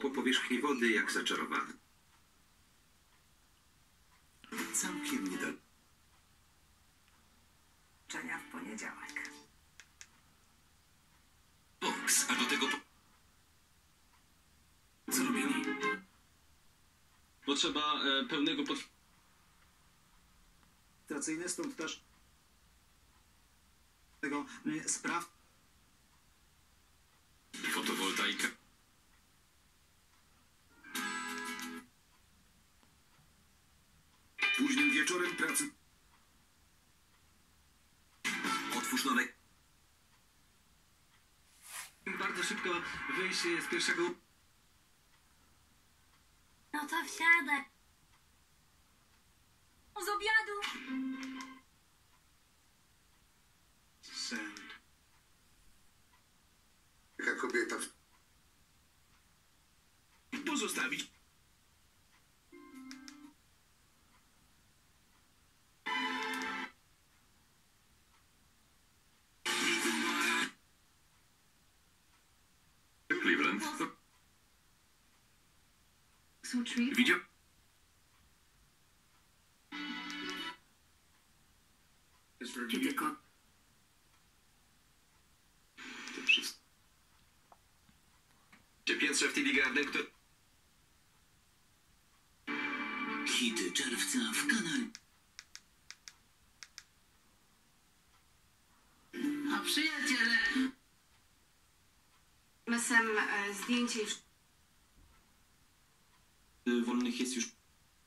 po powierzchni wody jak zaczarowany. Całkiem nie da... W poniedziałek. Boks, a do tego... Co robili? Potrzeba pełnego Stacyjne, stąd też tego spraw. Fotowoltaika. Późnym wieczorem pracy. Otwórz nowe. Bardzo szybko wyjść z pierwszego... No to wsiadaj. Z obiadu. Sen. Taka kobieta. Pozostawić. Cleveland. Widział? Kiedy kot... Piętrze w TV Garden, kto... Hity czerwca w kanale. A przyjaciele... Mesem zdjęcie już... wolnych jest już...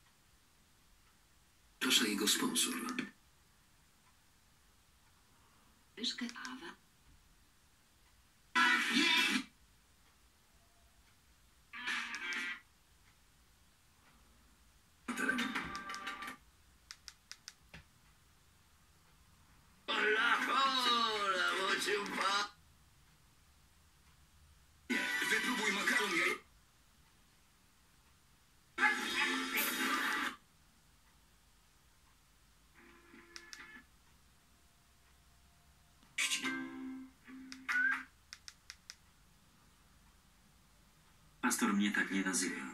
Proszę jego sponsor. Myszkę Awa. Wypróbuj makaron jaj. Pastor mnie tak nie nazywa.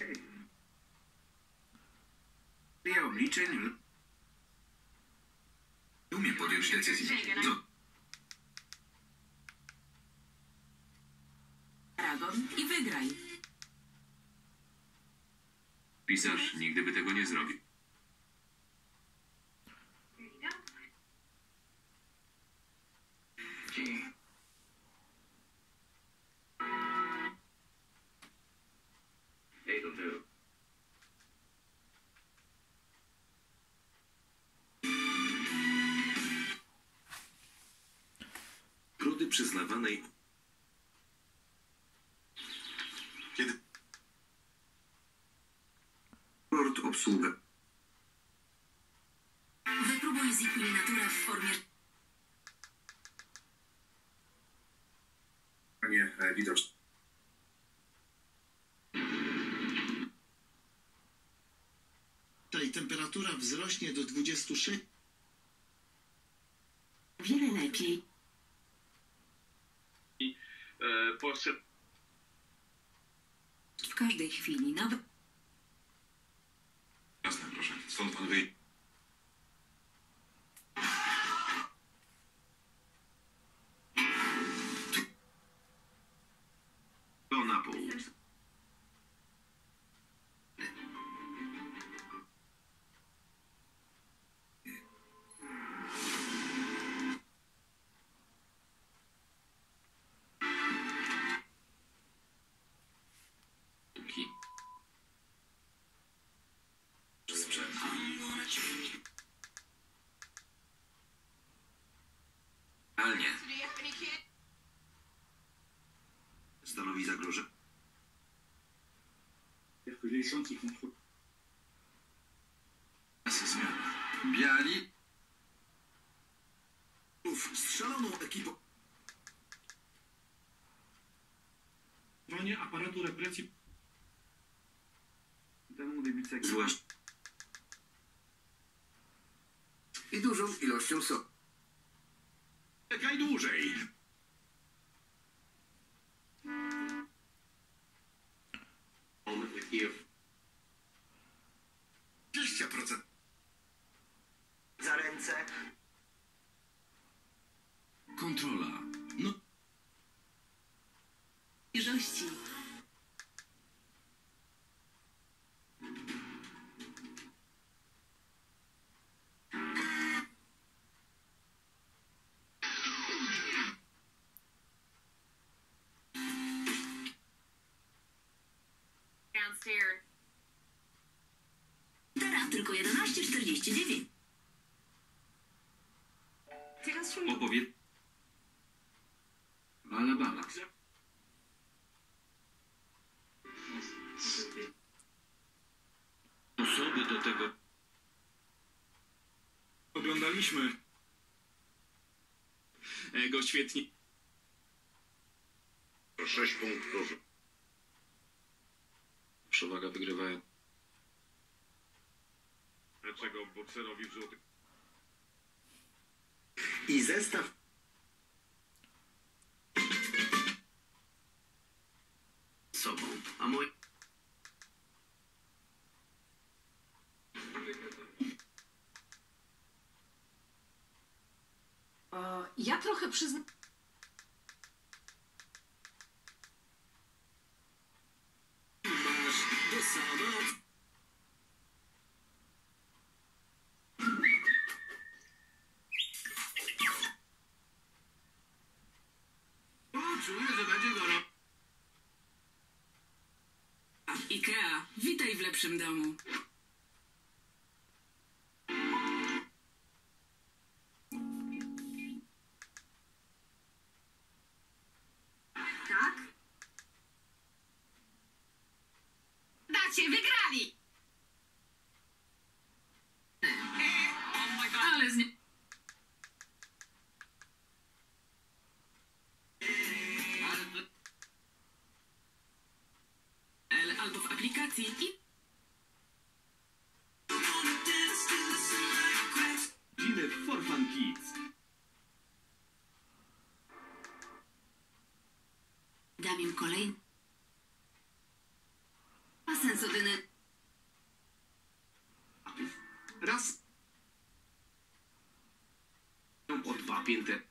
Ja obliczeń... Umiem podjąć decyzję. Dragon i wygraj. Pisarz nigdy by tego nie zrobił. Brudy przyznawanej... Kiedy... Port obsługa. Wypróbuj Zikuli-Natura w formie... Nie, widoczne. Tutaj temperatura wzrośnie do 26. Wiele lepiej. poszedł... W każdej chwili, nawet... Jasne, proszę. Skąd pan wyjdzie? To na pół. Sprzęt. Ale nie. Stanowi zagrożenie. Zmiana. Biali. Strzeloną ekipą. Aparatu represji. Zwłaszcza. I dużą ilością soku. Czekaj dłużej. Kijów. 20%. Za ręce. Kontrola. No. Świeżości. Downstairs. Teraz tylko 11,49. Opowie... Alabama. Osoby do tego. Oglądaliśmy go świetnie. 6 punktów. Przewaga wygrywają. Dlaczego bokserowi w żółtych? I zestaw. Sobą. A mój... Ja trochę przyznam. Masz do sama. Czuję, że będzie gorąco. IKEA, witaj w lepszym domu. Tak? Dacie, wygrali! Ale z nie... Albo w aplikacji i... Giny for Fun Kids. Dam im kolejny... Basen sodyny... Raz. O 2 pięte.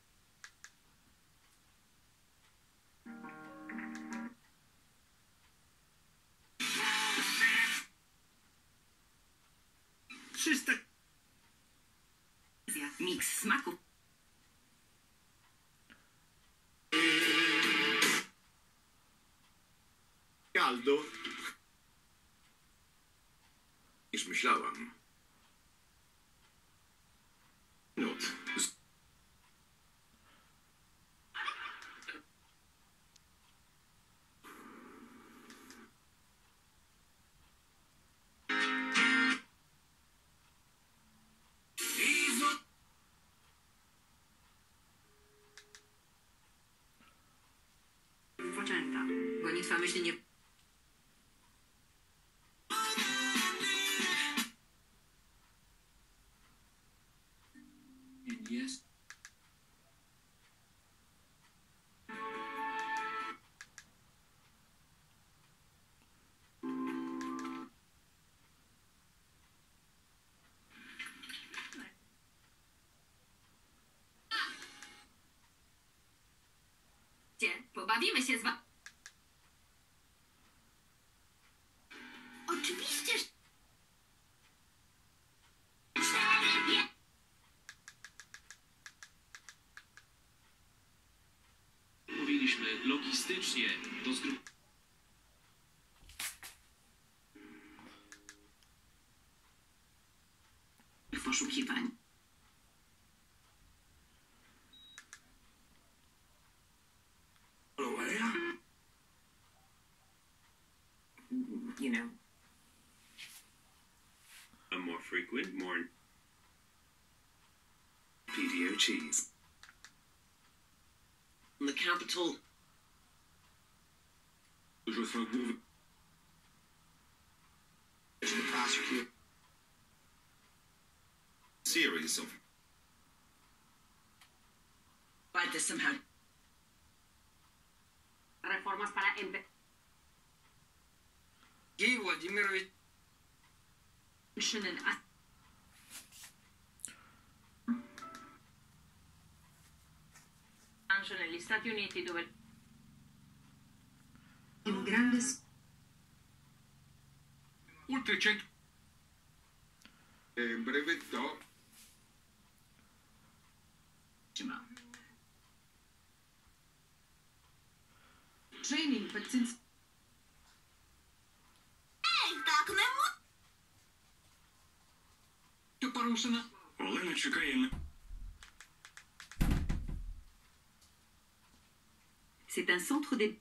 Miks smaku. Aldo. Niż myślałam. Minut. Poczęta. Gonitwa myśli nie... Jest. Pobawimy się z wami. Oczywiście, że... Mówiliśmy logistycznie do zgrup... poszukiwań. You know. More frequent, more... PDO cheese. The capital. Dużo są głowy. The prosecutor. Series of. But this somehow... Reformas para Сергей Владимирович. negli Stati Uniti dove Un grande Oltre 100 brevettò training, but since що порушено. Олена чекає на c'est un centre des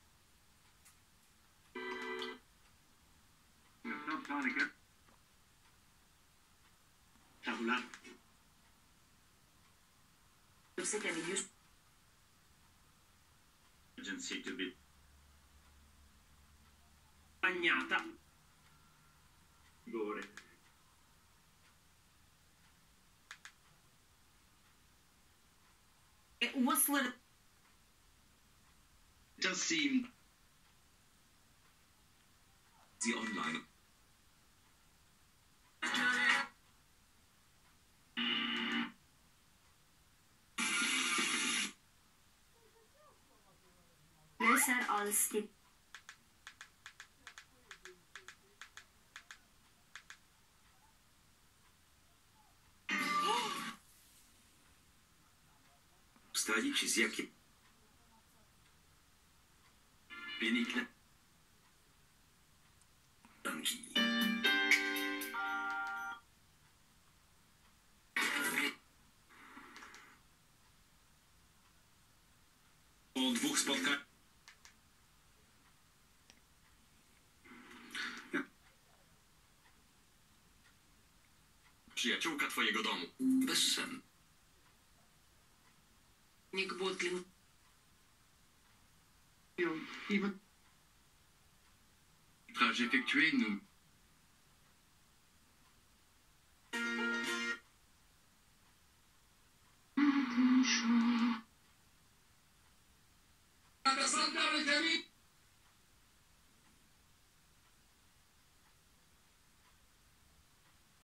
Tabular. Emergency to be. Bagnata. Gore. What's little It does seem. Sie online. These are all still Ustalić z jakim wynikle Anglii. po 2 spotkaniach. Przyjaciółka twojego domu. Bezsen. Nick Botlin. Trajet effectué, nous. Santa Rita